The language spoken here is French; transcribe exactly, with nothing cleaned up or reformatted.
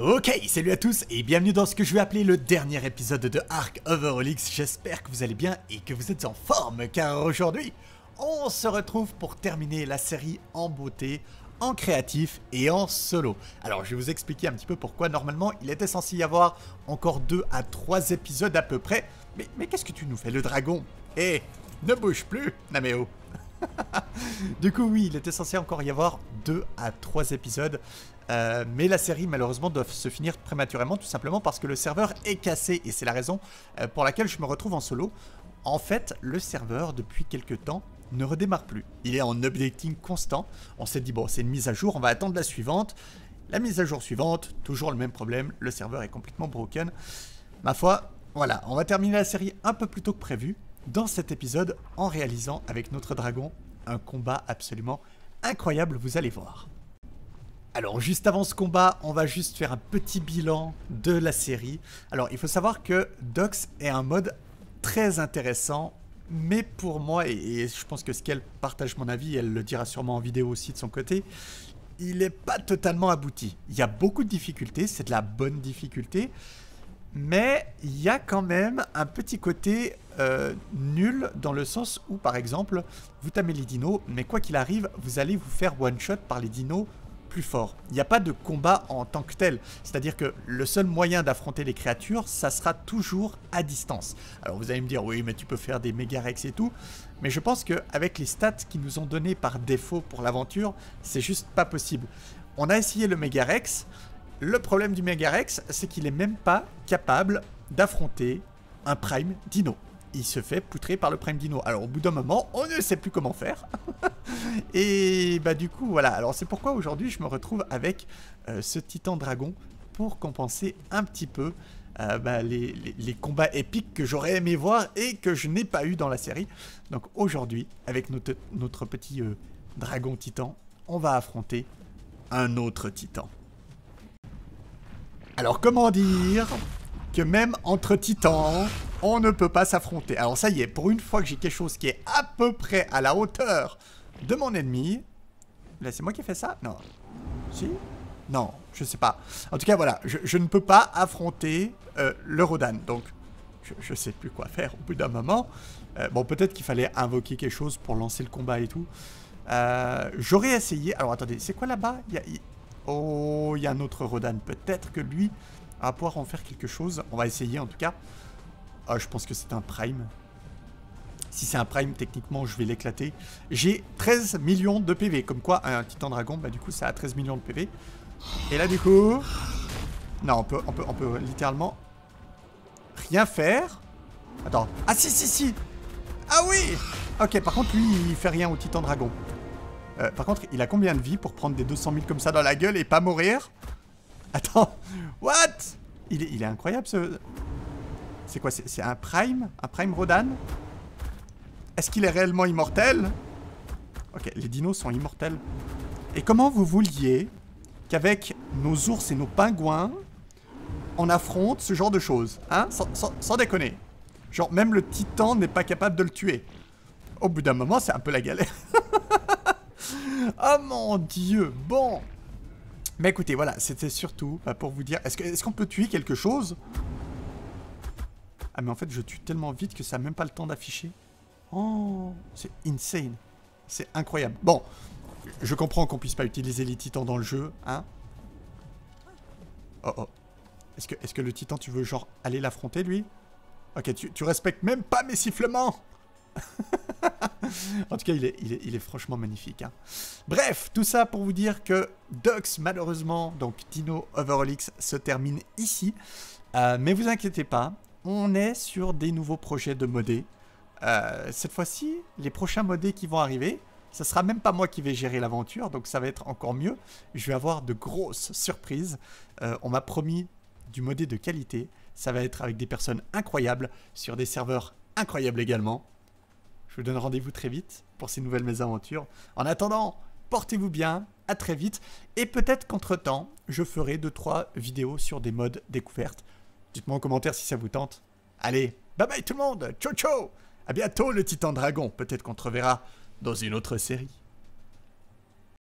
Ok, salut à tous et bienvenue dans ce que je vais appeler le dernier épisode de Ark Overolix. J'espère que vous allez bien et que vous êtes en forme, car aujourd'hui, on se retrouve pour terminer la série en beauté, en créatif et en solo. Alors, je vais vous expliquer un petit peu pourquoi. Normalement, il était censé y avoir encore deux à trois épisodes à peu près. Mais, mais qu'est-ce que tu nous fais, le dragon? Eh, ne bouge plus, Naméo. Du coup, oui, il était censé encore y avoir deux à trois épisodes. Euh, mais la série malheureusement doit se finir prématurément, tout simplement parce que le serveur est cassé et c'est la raison euh, pour laquelle je me retrouve en solo. En fait, le serveur depuis quelques temps ne redémarre plus. Il est en updating constant. On s'est dit bon, c'est une mise à jour, on va attendre la suivante. La mise à jour suivante, toujours le même problème, le serveur est complètement broken. Ma foi, voilà, on va terminer la série un peu plus tôt que prévu dans cet épisode en réalisant avec notre dragon un combat absolument incroyable, vous allez voir. Alors juste avant ce combat, on va juste faire un petit bilan de la série. Alors il faut savoir que Dox est un mode très intéressant, mais pour moi, et, et je pense que Skell partage mon avis, elle le dira sûrement en vidéo aussi de son côté, il n'est pas totalement abouti. Il y a beaucoup de difficultés, c'est de la bonne difficulté, mais il y a quand même un petit côté euh, nul dans le sens où par exemple, vous tamez les dinos, mais quoi qu'il arrive, vous allez vous faire one-shot par les dinos plus fort. Il n'y a pas de combat en tant que tel. C'est-à-dire que le seul moyen d'affronter les créatures, ça sera toujours à distance. Alors vous allez me dire, oui, mais tu peux faire des méga-rex et tout. Mais je pense qu'avec les stats qu'ils nous ont donné par défaut pour l'aventure, c'est juste pas possible. On a essayé le méga-rex. Le problème du méga-rex, c'est qu'il n'est même pas capable d'affronter un prime dino. Il se fait poutrer par le prime dino. Alors au bout d'un moment, on ne sait plus comment faire. Et bah du coup, voilà. Alors c'est pourquoi aujourd'hui, je me retrouve avec euh, ce titan dragon pour compenser un petit peu euh, bah, les, les, les combats épiques que j'aurais aimé voir et que je n'ai pas eu dans la série. Donc aujourd'hui, avec notre, notre petit euh, dragon titan, on va affronter un autre titan. Alors comment dire que même entre titans, on ne peut pas s'affronter. Alors ça y est, pour une fois que j'ai quelque chose qui est à peu près à la hauteur de mon ennemi. Là, c'est moi qui ai fait ça? Non. Si? Non, je sais pas. En tout cas, voilà, je, je ne peux pas affronter euh, le Rodan. Donc, je, je sais plus quoi faire au bout d'un moment. Euh, bon, peut-être qu'il fallait invoquer quelque chose pour lancer le combat et tout. Euh, J'aurais essayé... Alors, attendez, c'est quoi là-bas? il y a, il... Oh, il y a un autre Rodan. Peut-être que lui va pouvoir en faire quelque chose. On va essayer, en tout cas. Oh, je pense que c'est un prime. Si c'est un prime, techniquement, je vais l'éclater. J'ai treize millions de P V. Comme quoi, un titan dragon, bah du coup, ça a treize millions de P V. Et là, du coup... Non, on peut, on peut, on peut littéralement rien faire. Attends. Ah, si, si, si. Ah oui. Ok, par contre, lui, il fait rien au titan dragon. Euh, par contre, il a combien de vie pour prendre des deux cent mille comme ça dans la gueule et pas mourir? Attends. What? Il est, il est incroyable, ce... C'est quoi? C'est un prime? Un prime Rodan? Est-ce qu'il est réellement immortel? Ok, les dinos sont immortels. Et comment vous vouliez qu'avec nos ours et nos pingouins, on affronte ce genre de choses? Hein? Sans, sans, sans déconner. Genre, même le titan n'est pas capable de le tuer. Au bout d'un moment, c'est un peu la galère. Oh mon dieu. Bon. Mais écoutez, voilà, c'était surtout bah, pour vous dire... Est-ce que, est-ce qu'on peut tuer quelque chose? Ah mais en fait, je tue tellement vite que ça n'a même pas le temps d'afficher. Oh, c'est insane. C'est incroyable. Bon, je comprends qu'on puisse pas utiliser les titans dans le jeu, hein. Oh oh. Est-ce que, est-ce que le titan, tu veux genre aller l'affronter, lui? Ok, tu, tu respectes même pas mes sifflements. En tout cas, il est, il est, il est franchement magnifique, hein. Bref, tout ça pour vous dire que Dox, malheureusement, donc Dino Overolix, se termine ici. Euh, mais vous inquiétez pas, on est sur des nouveaux projets de modés. Euh, cette fois-ci, les prochains modés qui vont arriver, ce sera même pas moi qui vais gérer l'aventure, donc ça va être encore mieux. Je vais avoir de grosses surprises. Euh, on m'a promis du modé de qualité. Ça va être avec des personnes incroyables, sur des serveurs incroyables également. Je vous donne rendez-vous très vite pour ces nouvelles mésaventures. En attendant, portez-vous bien, à très vite. Et peut-être qu'entre-temps, je ferai deux trois vidéos sur des modes découvertes. Dites-moi en commentaire si ça vous tente. Allez, bye bye tout le monde, ciao ciao. À bientôt le titan dragon, peut-être qu'on te reverra dans une autre série.